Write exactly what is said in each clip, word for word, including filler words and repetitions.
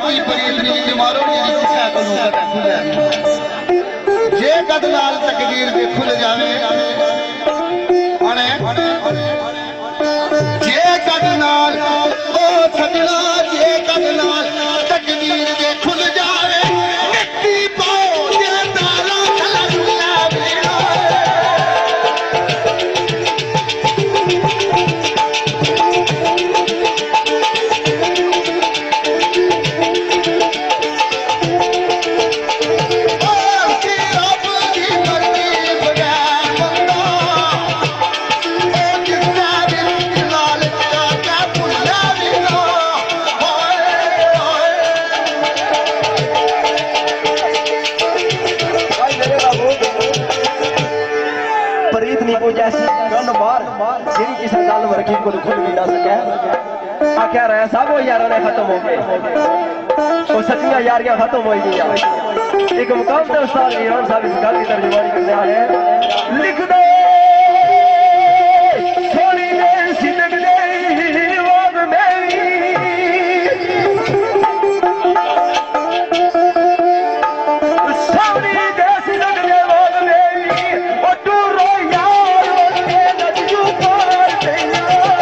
कोई परीत नहीं कि मारो मेरी शिक्षा को जे कद नाल तकदीर पे खुल जावे जे कद नाल ओ सजना जे कद नाल तकदीर पे खुल जावे मिट्टी पाओ जे ताला खला दुनिया बेड़ा क्या रहा सब यार ने खत्म हो गए वो सच्चियां यारियां खत्म हो गई। एक मुकाम पे उस्ताद ईरान साहब इस गाल की तर्जुमानी करने वाले हैं। लिख दे थोड़ी देर सिदक दे वाग मेरी थोड़ी देर सिदक दे वाग मेरी ओ तू रो यार ओ ते नजू पार तेरा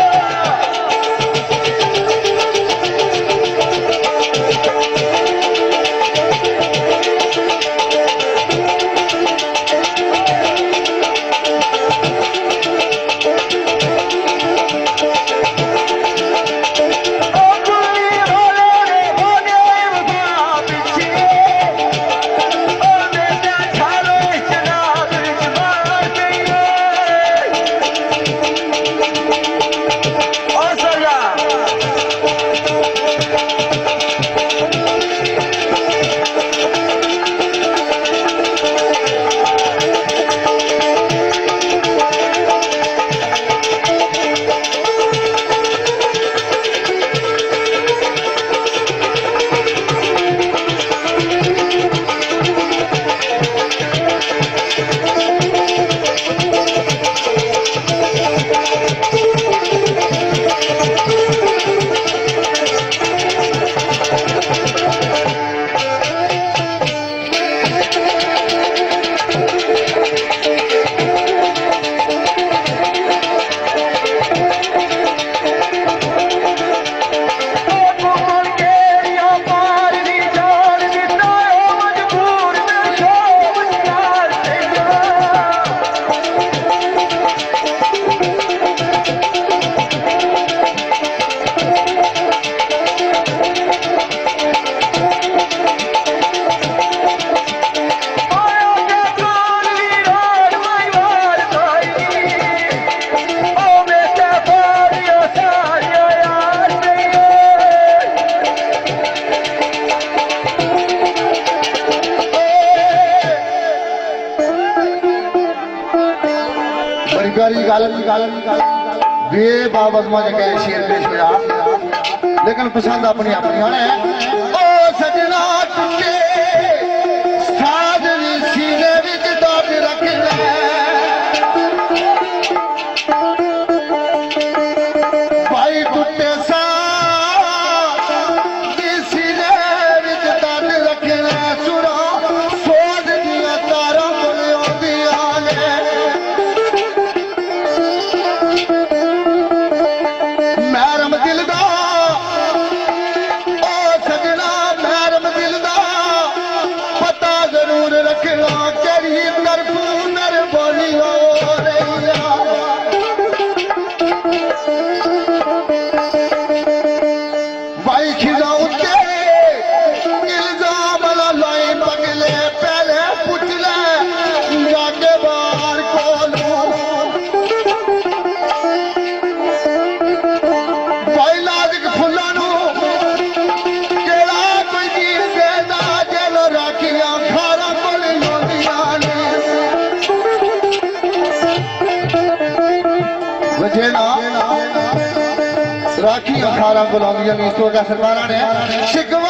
बेबाबजमा जगह शेर पेश होया लेकिन पसंद अपनी अपनी है। ओ सजना तुझे साज सीने विच दब रखना भाई टुटे साज सीने विच दब रखना सुरा सोच दिया तारा बोले आंदियां ने राखी अखारा गुलामिया सरकारा ने शिकवा